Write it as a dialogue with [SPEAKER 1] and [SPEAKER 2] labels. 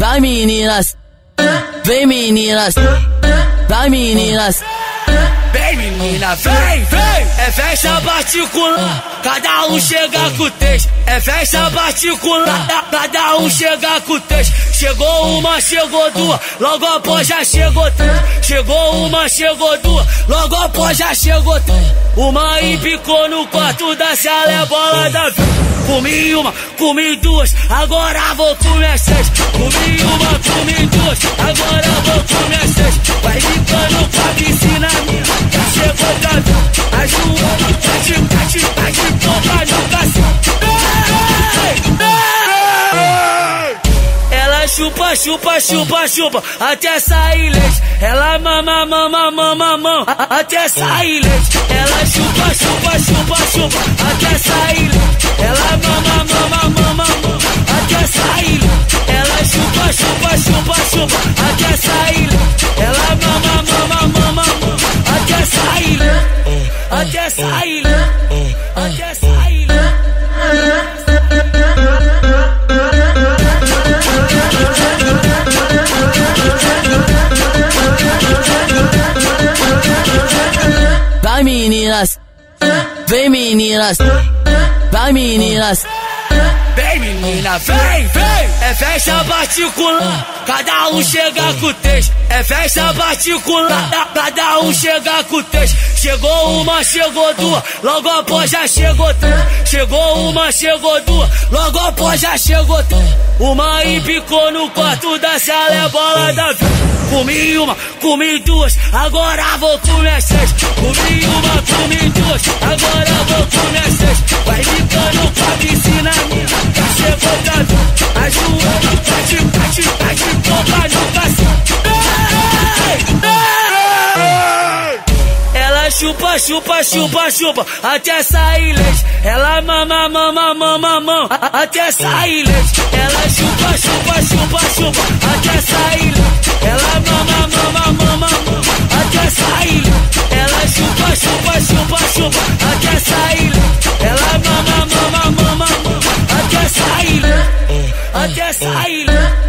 [SPEAKER 1] Vai meninas, vem meninas, vai meninas.
[SPEAKER 2] Vem menina, vem, vem. É festa particular, cada um chega com o texto. É festa particular, cada um chega com o texto. Chegou uma, chegou duas, logo após já chegou três. Chegou uma, chegou duas, logo após já chegou três. Uma empicou no quarto da sala, é bola da vida. Comi uma, comi duas, agora vou comer seis. Comi uma, comi duas, agora vou comer seis. Vai brincando com a piscina minha, já chegou tanto. A Joana tá de boca no cacete. Ela chupa, chupa, chupa, chupa, até sair leite. Ela mama, mama, mama, mama, até sair leite. Ela chupa, chupa, chupa, chupa, até sair leite. Ela mama, mama, mama, mama, até sair leite. Ela chupa, chupa, chupa, chupa, até sair leite. Ela mama, mama, mama, mama, até sair leite. Até sair leite. Até sair leite.
[SPEAKER 1] Vai meninas, vem meninas, vai meninas.
[SPEAKER 2] Vem menina, vem, vem. É festa particular, cada um chega com o texto. É festa particular, cada um chega com o texto. Chegou uma, chegou duas, logo após já chegou três. Chegou uma, chegou duas, logo após já chegou três. Uma empicou no quarto da sala, é bola da vida. Comi uma, comi duas, agora vou comer seis. Comi uma, comi duas, agora vou comer seis. Vai brincando com a piscina minha, já chegou tanto. A Joana tá de boca no cacete. Ela chupa, chupa, chupa, chupa, até sair leite. Ela mama, mama, mama, mama, até sair leite. Ela chupa, chupa, chupa, chupa, até sair leite. Ela mama, mama, mama, mama, até sair leite. Ela chupa, chupa, chupa, chupa, até sair leite. Ela mama, mama, mama, mama, até sair leite. Até sair leite.